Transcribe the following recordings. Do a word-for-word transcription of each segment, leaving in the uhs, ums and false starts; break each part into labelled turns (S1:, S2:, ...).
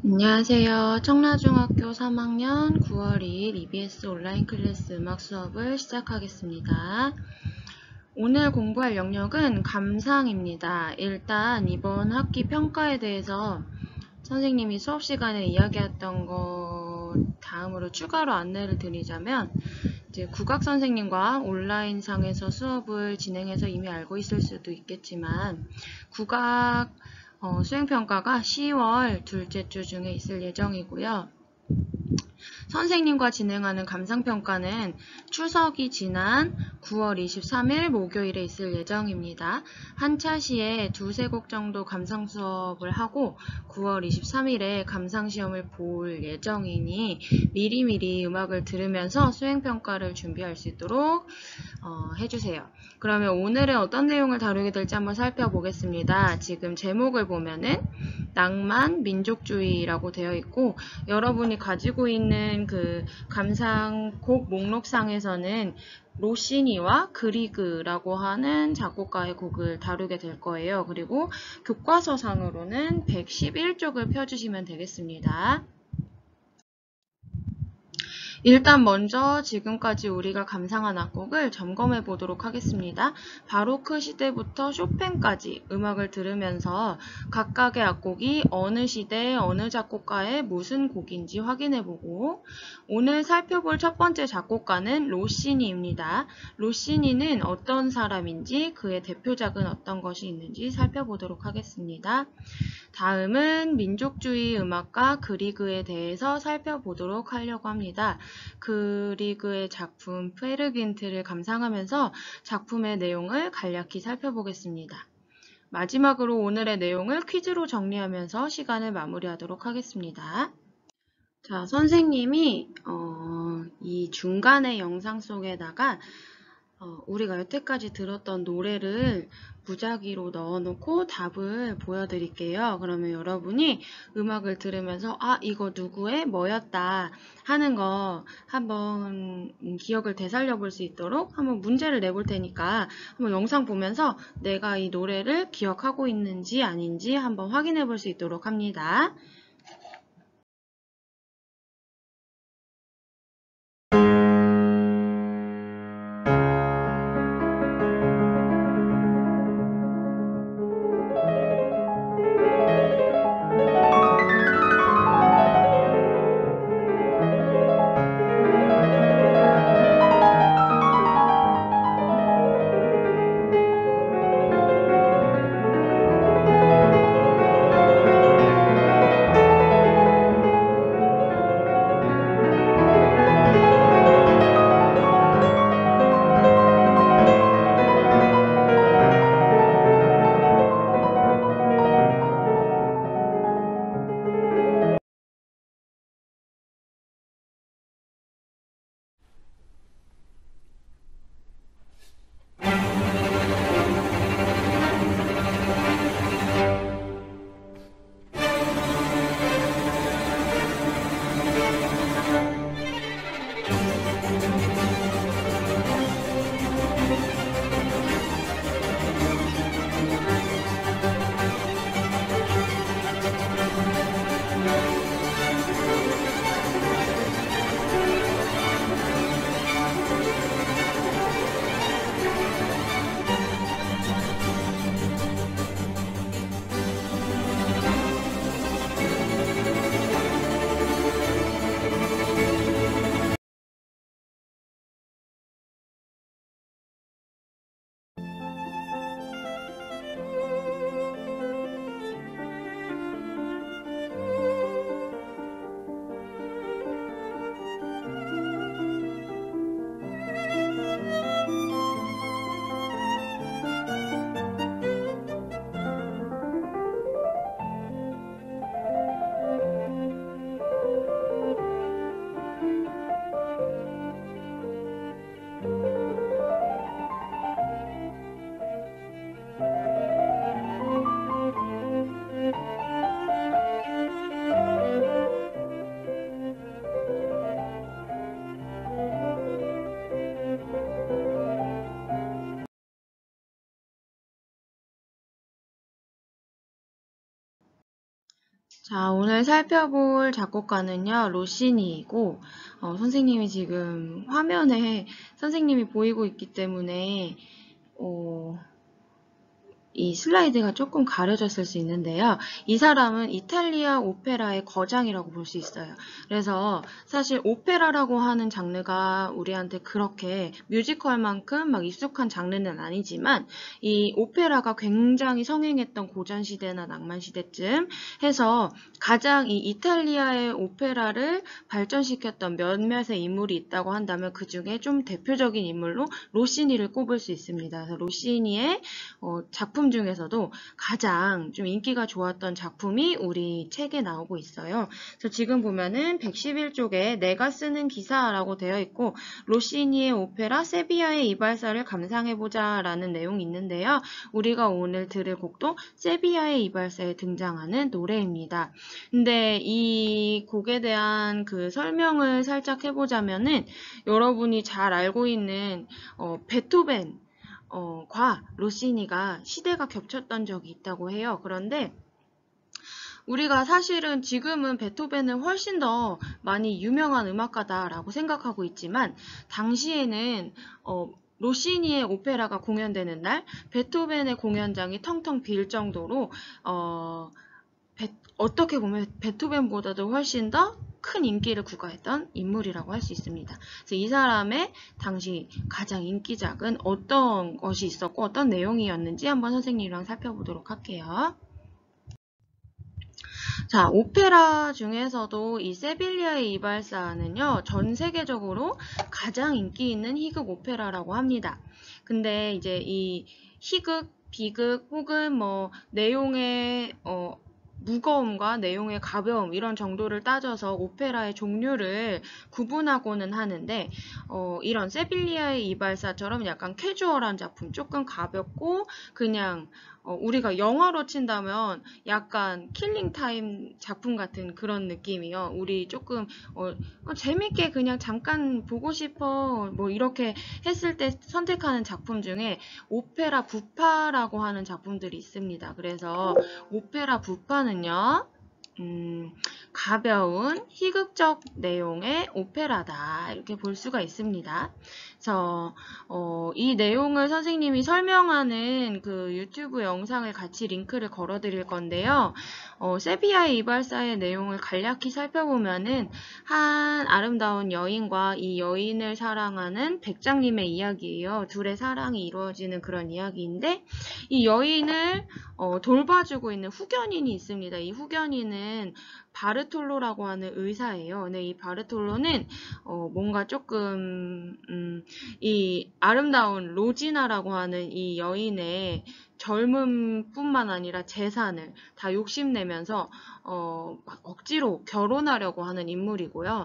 S1: 안녕하세요. 청라중학교 삼 학년 구월 이일 이비에스 온라인 클래스 음악 수업을 시작하겠습니다. 오늘 공부할 영역은 감상입니다. 일단 이번 학기 평가에 대해서 선생님이 수업 시간에 이야기했던 것 다음으로 추가로 안내를 드리자면, 이제 국악 선생님과 온라인상에서 수업을 진행해서 이미 알고 있을 수도 있겠지만, 국악 어, 수행평가가 시월 둘째 주 중에 있을 예정이고요. 선생님과 진행하는 감상평가는 추석이 지난 구월 이십삼일 목요일에 있을 예정입니다. 한 차시에 두세 곡 정도 감상 수업을 하고 구월 이십삼일에 감상시험을 볼 예정이니 미리미리 음악을 들으면서 수행평가를 준비할 수 있도록 어, 해주세요. 그러면 오늘은 어떤 내용을 다루게 될지 한번 살펴보겠습니다. 지금 제목을 보면은 낭만, 민족주의라고 되어 있고, 여러분이 가지고 있는 그 감상곡 목록상에서는 로시니와 그리그라고 하는 작곡가의 곡을 다루게 될 거예요. 그리고 교과서상으로는 백십일 쪽을 펴주시면 되겠습니다. 일단 먼저 지금까지 우리가 감상한 악곡을 점검해 보도록 하겠습니다. 바로크 시대부터 쇼팽까지 음악을 들으면서 각각의 악곡이 어느 시대 어느 작곡가의 무슨 곡인지 확인해 보고, 오늘 살펴볼 첫 번째 작곡가는 로시니입니다. 로시니는 어떤 사람인지, 그의 대표작은 어떤 것이 있는지 살펴보도록 하겠습니다. 다음은 민족주의 음악가 그리그에 대해서 살펴보도록 하려고 합니다. 그리그의 작품 페르긴트를 감상하면서 작품의 내용을 간략히 살펴보겠습니다. 마지막으로 오늘의 내용을 퀴즈로 정리하면서 시간을 마무리하도록 하겠습니다. 자, 선생님이 어, 이 중간의 영상 속에다가 어, 우리가 여태까지 들었던 노래를 무작위로 넣어놓고 답을 보여드릴게요. 그러면 여러분이 음악을 들으면서 아, 이거 누구의 뭐였다 하는 거 한번 기억을 되살려 볼 수 있도록 한번 문제를 내볼 테니까 한번 영상 보면서 내가 이 노래를 기억하고 있는지 아닌지 한번 확인해 볼 수 있도록 합니다. 자, 오늘 살펴볼 작곡가는요, 로시니이고, 어, 선생님이 지금 화면에 선생님이 보이고 있기 때문에, 어, 이 슬라이드가 조금 가려졌을 수 있는데요. 이 사람은 이탈리아 오페라의 거장이라고 볼 수 있어요. 그래서 사실 오페라라고 하는 장르가 우리한테 그렇게 뮤지컬만큼 막 익숙한 장르는 아니지만 이 오페라가 굉장히 성행했던 고전시대나 낭만시대쯤 해서 가장 이 이탈리아의 오페라를 발전시켰던 몇몇의 인물이 있다고 한다면 그 중에 좀 대표적인 인물로 로시니를 꼽을 수 있습니다. 그래서 로시니의 어, 작품 중에서도 가장 좀 인기가 좋았던 작품이 우리 책에 나오고 있어요. 그래서 지금 보면은 백십일 쪽에 내가 쓰는 기사라고 되어 있고 로시니의 오페라 세비야의 이발사를 감상해보자 라는 내용이 있는데요. 우리가 오늘 들을 곡도 세비야의 이발사에 등장하는 노래입니다. 근데 이 곡에 대한 그 설명을 살짝 해보자면은 여러분이 잘 알고 있는 어, 베토벤 어, 과 로시니가 시대가 겹쳤던 적이 있다고 해요. 그런데 우리가 사실은 지금은 베토벤은 훨씬 더 많이 유명한 음악가다라고 생각하고 있지만 당시에는 어, 로시니의 오페라가 공연되는 날 베토벤의 공연장이 텅텅 빌 정도로 어, 베, 어떻게 보면 베토벤보다도 훨씬 더 큰 인기를 구가했던 인물이라고 할 수 있습니다. 그래서 이 사람의 당시 가장 인기작은 어떤 것이 있었고 어떤 내용이었는지 한번 선생님이랑 살펴보도록 할게요. 자, 오페라 중에서도 이 세빌리아의 이발사는요, 전 세계적으로 가장 인기 있는 희극 오페라라고 합니다. 근데 이제 이 희극, 비극 혹은 뭐 내용의 어, 무거움과 내용의 가벼움 이런 정도를 따져서 오페라의 종류를 구분하고는 하는데 어, 이런 세빌리아의 이발사처럼 약간 캐주얼한 작품, 조금 가볍고 그냥 어, 우리가 영화로 친다면 약간 킬링타임 작품 같은 그런 느낌이요. 우리 조금 어, 어, 재밌게 그냥 잠깐 보고 싶어 뭐 이렇게 했을 때 선택하는 작품 중에 오페라 부파라고 하는 작품들이 있습니다. 그래서 오페라 부파는요. 음, 가벼운 희극적 내용의 오페라다 이렇게 볼 수가 있습니다. 그래서 어, 이 내용을 선생님이 설명하는 그 유튜브 영상을 같이 링크를 걸어 드릴 건데요. 어, 세비야의 이발사의 내용을 간략히 살펴보면은 한 아름다운 여인과 이 여인을 사랑하는 백장님의 이야기예요. 둘의 사랑이 이루어지는 그런 이야기인데 이 여인을 어, 돌봐주고 있는 후견인이 있습니다. 이 후견인은 바르톨로라고 하는 의사예요. 근데 이 바르톨로는 어, 뭔가 조금 음, 이 아름다운 로지나라고 하는 이 여인의 젊음뿐만 아니라 재산을 다 욕심내면서 어, 막 억지로 결혼하려고 하는 인물이고요.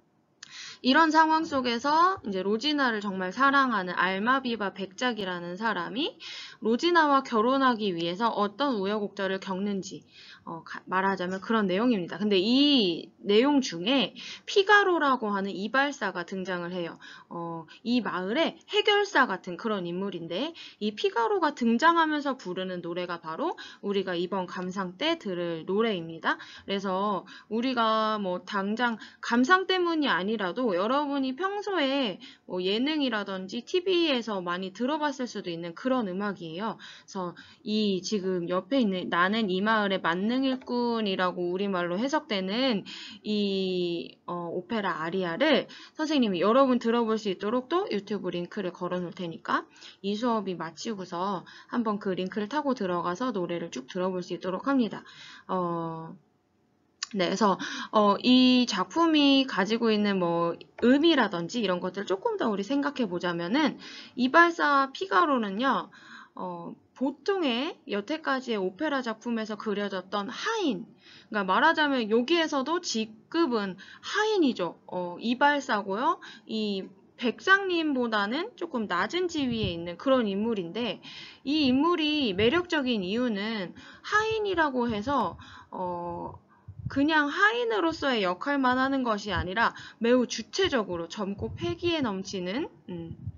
S1: 이런 상황 속에서 이제 로지나를 정말 사랑하는 알마비바 백작이라는 사람이 로지나와 결혼하기 위해서 어떤 우여곡절을 겪는지 어, 말하자면 그런 내용입니다. 근데 이 내용 중에 피가로라고 하는 이발사가 등장을 해요. 어, 이 마을의 해결사 같은 그런 인물인데 이 피가로가 등장하면서 부르는 노래가 바로 우리가 이번 감상 때 들을 노래입니다. 그래서 우리가 뭐 당장 감상 때문이 아니라도 여러분이 평소에 뭐 예능이라든지 티비에서 많이 들어봤을 수도 있는 그런 음악이에요. 그래서 이 지금 옆에 있는 나는 이 마을의 만능일꾼이라고 우리말로 해석되는 이 어, 오페라 아리아를 선생님이 여러분 들어볼 수 있도록 또 유튜브 링크를 걸어 놓을 테니까 이 수업이 마치고서 한번 그 링크를 타고 들어가서 노래를 쭉 들어볼 수 있도록 합니다. 어... 네, 그래서 어, 이 작품이 가지고 있는 뭐 의미라든지 이런 것들을 조금 더 우리 생각해 보자면은 이발사 피가로는요, 어, 보통의 여태까지의 오페라 작품에서 그려졌던 하인, 그러니까 말하자면 여기에서도 직급은 하인이죠. 어, 이발사고요. 이 백상님보다는 조금 낮은 지위에 있는 그런 인물인데 이 인물이 매력적인 이유는 하인이라고 해서 어, 그냥 하인으로서의 역할만 하는 것이 아니라 매우 주체적으로 젊고 패기에 넘치는 음,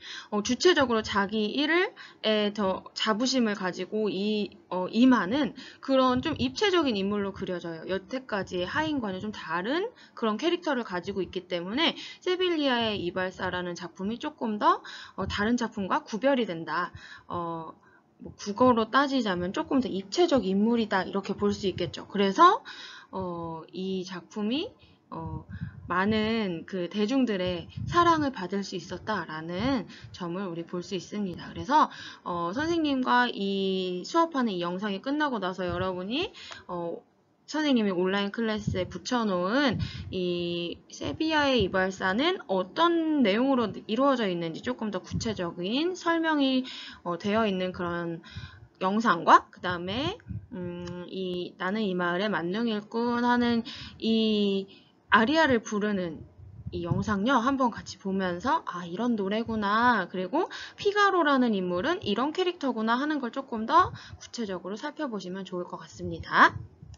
S1: 어, 주체적으로 자기 일을 에 더 자부심을 가지고 이, 어, 임하는 그런 좀 입체적인 인물로 그려져요. 여태까지의 하인과는 좀 다른 그런 캐릭터를 가지고 있기 때문에 세빌리아의 이발사라는 작품이 조금 더 어, 다른 작품과 구별이 된다. 어, 뭐 국어로 따지자면 조금 더 입체적 인물이다 이렇게 볼 수 있겠죠. 그래서 어, 이 작품이 어, 많은 그 대중들의 사랑을 받을 수 있었다라는 점을 우리 볼 수 있습니다. 그래서 어, 선생님과 이 수업하는 이 영상이 끝나고 나서 여러분이 어, 선생님이 온라인 클래스에 붙여놓은 이 세비야의 이발사는 어떤 내용으로 이루어져 있는지 조금 더 구체적인 설명이 어, 되어 있는 그런 영상과 그 다음에 음, 이 나는 이 마을의 만능일꾼 하는 이 아리아를 부르는 이 영상요 한번 같이 보면서 아 이런 노래구나 그리고 피가로라는 인물은 이런 캐릭터구나 하는 걸 조금 더 구체적으로 살펴보시면 좋을 것 같습니다.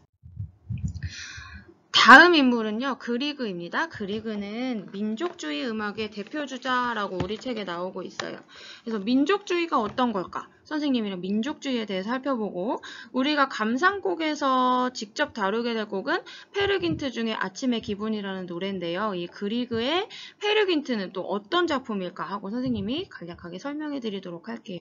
S1: 다음 인물은요 그리그입니다. 그리그는 민족주의 음악의 대표주자라고 우리 책에 나오고 있어요. 그래서 민족주의가 어떤 걸까? 선생님이랑 민족주의에 대해 살펴보고 우리가 감상곡에서 직접 다루게 될 곡은 페르긴트 중에 아침의 기분이라는 노래인데요. 이 그리그의 페르긴트는 또 어떤 작품일까 하고 선생님이 간략하게 설명해 드리도록 할게요.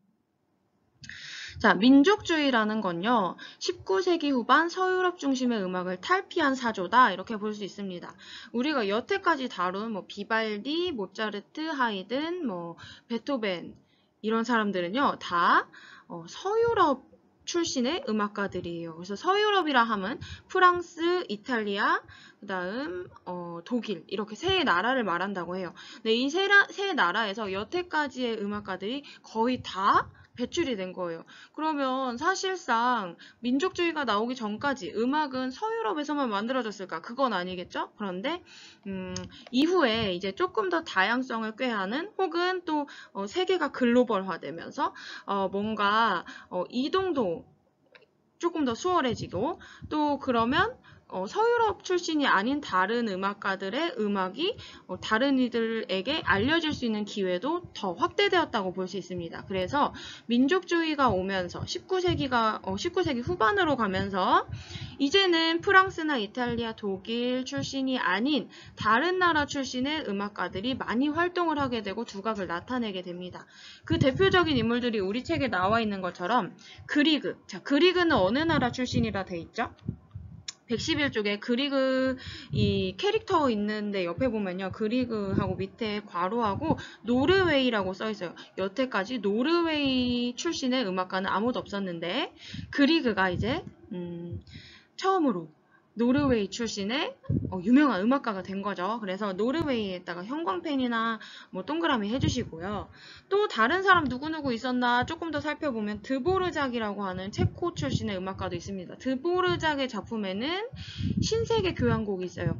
S1: 자, 민족주의라는 건요, 십구 세기 후반 서유럽 중심의 음악을 탈피한 사조다, 이렇게 볼 수 있습니다. 우리가 여태까지 다룬 뭐 비발디, 모차르트, 하이든, 뭐 베토벤 이런 사람들은요, 다 어, 서유럽 출신의 음악가들이에요. 그래서 서유럽이라 하면 프랑스, 이탈리아, 그 다음 어, 독일 이렇게 세 나라를 말한다고 해요. 근데 이 세 세 나라에서 여태까지의 음악가들이 거의 다 배출이 된 거예요. 그러면 사실상 민족주의가 나오기 전까지 음악은 서유럽에서만 만들어졌을까? 그건 아니겠죠? 그런데 음, 이후에 이제 조금 더 다양성을 꾀하는 혹은 또 어, 세계가 글로벌화되면서 어, 뭔가 어, 이동도 조금 더 수월해지고 또 그러면 어, 서유럽 출신이 아닌 다른 음악가들의 음악이 어, 다른 이들에게 알려질 수 있는 기회도 더 확대되었다고 볼 수 있습니다. 그래서 민족주의가 오면서 십구 세기가 어, 십구 세기 후반으로 가면서 이제는 프랑스나 이탈리아, 독일 출신이 아닌 다른 나라 출신의 음악가들이 많이 활동을 하게 되고 두각을 나타내게 됩니다. 그 대표적인 인물들이 우리 책에 나와 있는 것처럼 그리그. 자, 그리그는 어느 나라 출신이라 돼 있죠? 백십일 쪽에 그리그 이 캐릭터 있는데 옆에 보면요. 그리그하고 밑에 괄호하고 노르웨이라고 써 있어요. 여태까지 노르웨이 출신의 음악가는 아무도 없었는데 그리그가 이제 음, 처음으로 노르웨이 출신의 어, 유명한 음악가가 된 거죠. 그래서 노르웨이에다가 형광펜이나 뭐 동그라미 해주시고요. 또 다른 사람 누구누구 있었나 조금 더 살펴보면 드보르작이라고 하는 체코 출신의 음악가도 있습니다. 드보르작의 작품에는 신세계 교향곡이 있어요.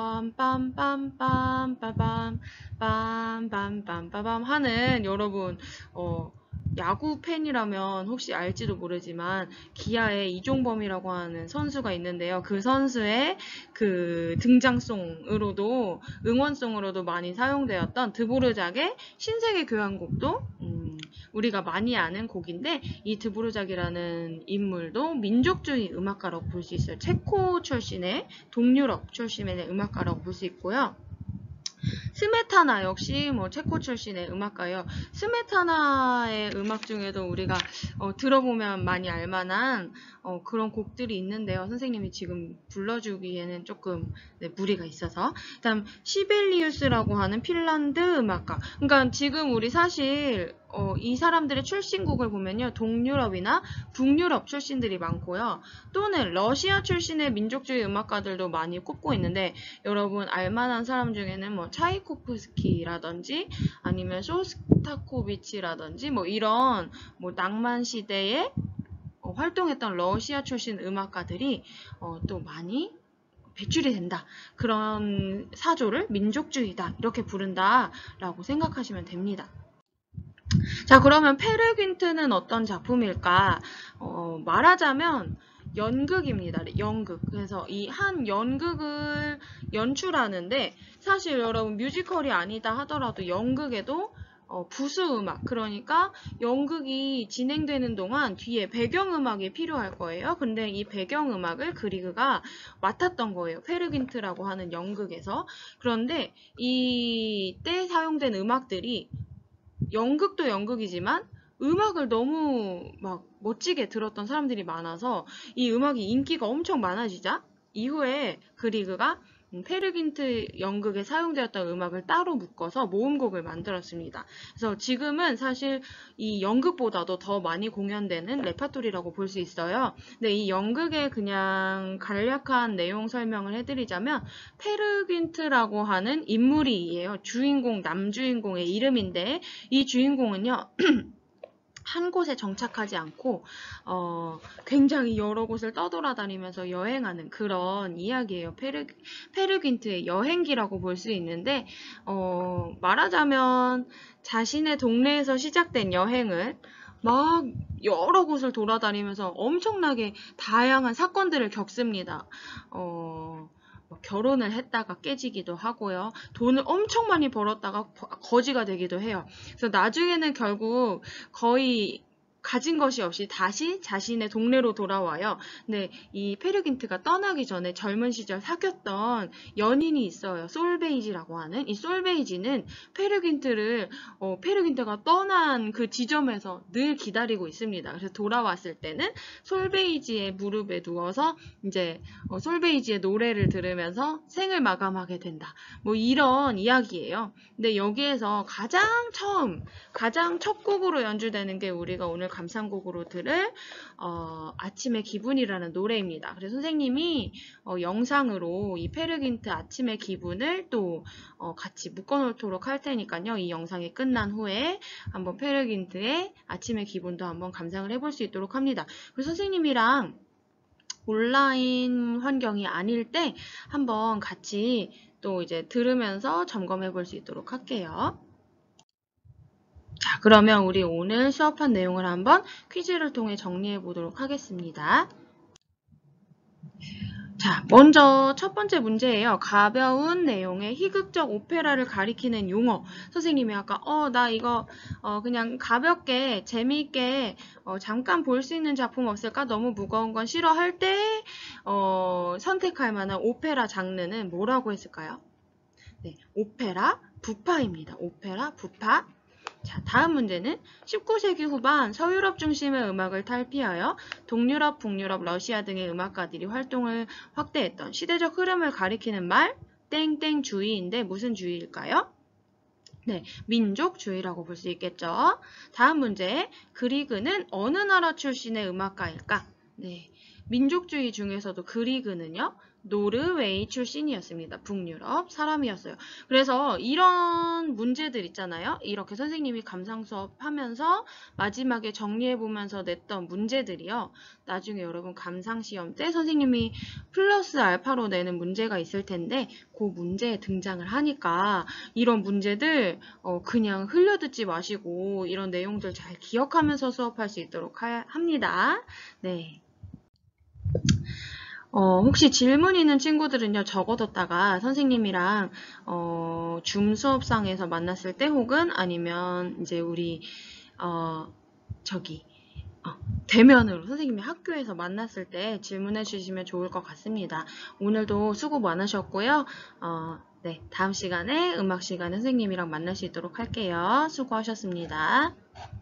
S1: 빰빰빰빰빰빰빰 빰빰빰빰빰 하는 여러분 어, 야구 팬이라면 혹시 알지도 모르지만 기아의 이종범이라고 하는 선수가 있는데요. 그 선수의 그 등장송으로도 응원송으로도 많이 사용되었던 드보르작의 신세계 교향곡도 음, 우리가 많이 아는 곡인데 이 드보르작이라는 인물도 민족주의 음악가라고 볼 수 있어요. 체코 출신의 동유럽 출신의 음악가라고 볼 수 있고요. 스메타나 역시 뭐 체코 출신의 음악가예요. 스메타나의 음악 중에도 우리가 어, 들어보면 많이 알만한 어, 그런 곡들이 있는데요. 선생님이 지금 불러주기에는 조금 네, 무리가 있어서. 다음 시벨리우스라고 하는 핀란드 음악가. 그러니까 지금 우리 사실 어, 이 사람들의 출신국을 보면요. 동유럽이나 북유럽 출신들이 많고요. 또는 러시아 출신의 민족주의 음악가들도 많이 꼽고 있는데 여러분 알만한 사람 중에는 뭐 차이코프스키라든지 아니면 쇼스타코비치라든지 뭐 이런 뭐 낭만 시대에 어, 활동했던 러시아 출신 음악가들이 어, 또 많이 배출이 된다. 그런 사조를 민족주의다. 이렇게 부른다. 라고 생각하시면 됩니다. 자, 그러면 페르긴트는 어떤 작품일까? 어, 말하자면 연극입니다. 연극. 그래서 이 한 연극을 연출하는데 사실 여러분 뮤지컬이 아니다 하더라도 연극에도 어, 부수음악, 그러니까 연극이 진행되는 동안 뒤에 배경음악이 필요할 거예요. 근데 이 배경음악을 그리그가 맡았던 거예요. 페르긴트라고 하는 연극에서. 그런데 이때 사용된 음악들이 연극도 연극이지만 음악을 너무 막 멋지게 들었던 사람들이 많아서 이 음악이 인기가 엄청 많아지자 이후에 그리그가 페르긴트 연극에 사용되었던 음악을 따로 묶어서 모음곡을 만들었습니다. 그래서 지금은 사실 이 연극보다도 더 많이 공연되는 레파토리라고 볼 수 있어요. 근데 이 연극의 그냥 간략한 내용 설명을 해드리자면 페르긴트라고 하는 인물이에요. 주인공, 남주인공의 이름인데 이 주인공은요. 한 곳에 정착하지 않고 어, 굉장히 여러 곳을 떠돌아다니면서 여행하는 그런 이야기예요. 페르, 페르긴트의 여행기라고 볼 수 있는데 어, 말하자면 자신의 동네에서 시작된 여행을 막 여러 곳을 돌아다니면서 엄청나게 다양한 사건들을 겪습니다. 어, 결혼을 했다가 깨지기도 하고요. 돈을 엄청 많이 벌었다가 거지가 되기도 해요. 그래서 나중에는 결국 거의 가진 것이 없이 다시 자신의 동네로 돌아와요. 근데 이 페르긴트가 떠나기 전에 젊은 시절 사귀었던 연인이 있어요. 솔베이지라고 하는. 이 솔베이지는 페르긴트를 어, 페르긴트가 떠난 그 지점에서 늘 기다리고 있습니다. 그래서 돌아왔을 때는 솔베이지의 무릎에 누워서 이제 어, 솔베이지의 노래를 들으면서 생을 마감하게 된다. 뭐 이런 이야기예요. 근데 여기에서 가장 처음, 가장 첫 곡으로 연주되는 게 우리가 오늘 감상곡으로 들을 어, 아침의 기분이라는 노래입니다. 그래서 선생님이 어, 영상으로 이 페르긴트 아침의 기분을 또 어, 같이 묶어놓도록 할 테니까요. 이 영상이 끝난 후에 한번 페르긴트의 아침의 기분도 한번 감상을 해볼 수 있도록 합니다. 그래서 선생님이랑 온라인 환경이 아닐 때 한번 같이 또 이제 들으면서 점검해 볼 수 있도록 할게요. 자, 그러면 우리 오늘 수업한 내용을 한번 퀴즈를 통해 정리해 보도록 하겠습니다. 자, 먼저 첫 번째 문제예요. 가벼운 내용의 희극적 오페라를 가리키는 용어. 선생님이 아까 어, 나 이거 어, 그냥 가볍게 재미있게 어, 잠깐 볼 수 있는 작품 없을까? 너무 무거운 건 싫어할 때 어, 선택할 만한 오페라 장르는 뭐라고 했을까요? 네, 오페라 부파입니다. 오페라 부파. 자, 다음 문제는 십구 세기 후반 서유럽 중심의 음악을 탈피하여 동유럽, 북유럽, 러시아 등의 음악가들이 활동을 확대했던 시대적 흐름을 가리키는 말 땡땡주의인데 무슨 주의일까요? 네, 민족주의라고 볼 수 있겠죠. 다음 문제, 그리그는 어느 나라 출신의 음악가일까? 네, 민족주의 중에서도 그리그는요. 노르웨이 출신이었습니다. 북유럽 사람이었어요. 그래서 이런 문제들 있잖아요. 이렇게 선생님이 감상 수업 하면서 마지막에 정리해보면서 냈던 문제들이요. 나중에 여러분 감상 시험 때 선생님이 플러스 알파로 내는 문제가 있을 텐데 그 문제에 등장을 하니까 이런 문제들 어, 그냥 흘려듣지 마시고 이런 내용들 잘 기억하면서 수업할 수 있도록 하, 합니다. 네. 어, 혹시 질문 있는 친구들은요, 적어뒀다가 선생님이랑, 어, 줌 수업상에서 만났을 때 혹은 아니면 이제 우리, 어, 저기, 어, 대면으로 선생님이 학교에서 만났을 때 질문해 주시면 좋을 것 같습니다. 오늘도 수고 많으셨고요. 어, 네, 다음 시간에 음악 시간에 선생님이랑 만날 수 있도록 할게요. 수고하셨습니다.